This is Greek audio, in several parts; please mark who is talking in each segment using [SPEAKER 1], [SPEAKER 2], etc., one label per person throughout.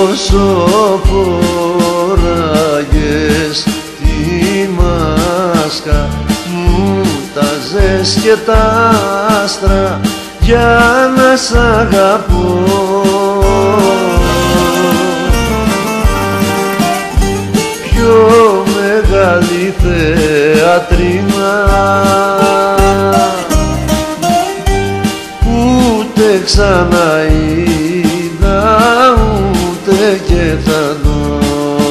[SPEAKER 1] όσο φοράγες τη μάσκα μου, τάζες και τα άστρα για να σ' αγαπώ. Πιο μεγάλη θεατρίνα ούτε ξανά είδα, ούτε και θα δω.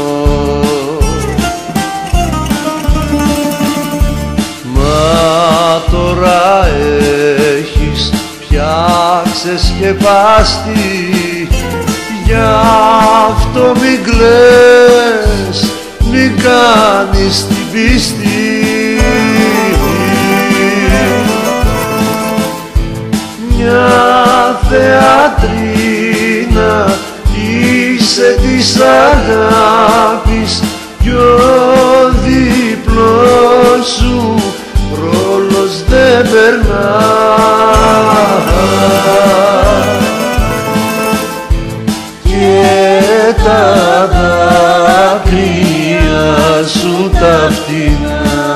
[SPEAKER 1] Μα τώρα έχεις πια ξεσκεπάστη, γι' αυτό μην κλαις, μην κάνεις την πίστη. Μια θεατρίνα είσαι της αγάπης κι ο διπλός σου ρόλος δεν περνά. Και τα δάκρυα σου τα φτηνά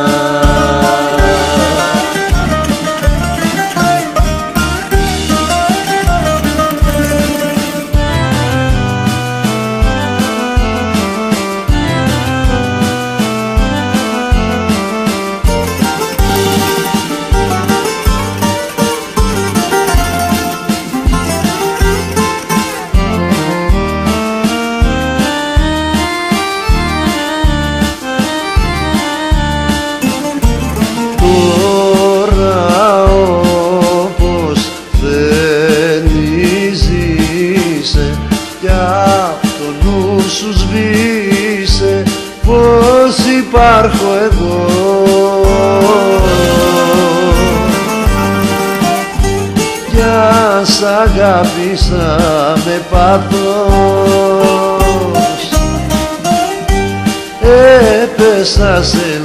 [SPEAKER 1] σου σβήσε πως υπάρχω εγώ. Κι ας αγάπησα με πάθος, έπεσα σε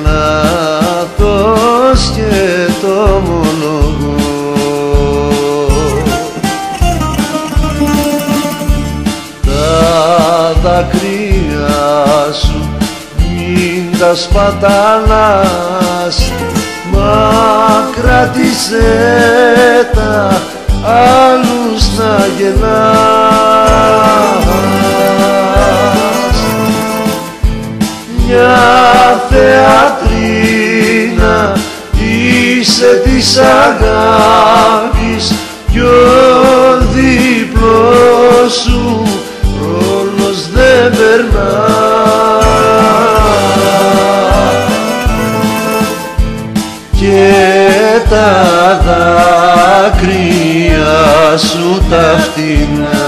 [SPEAKER 1] λάθος και το ομολογώ. Δάκρυα σου μην τα σπαταλάς, μα κράτησέ τα άλλους να γελάς. Μια θεατρίνα είσαι της αγάπης κι ο διπλός σου ρόλος δεν περνά. Και τα δάκρυα σου τα φτηνά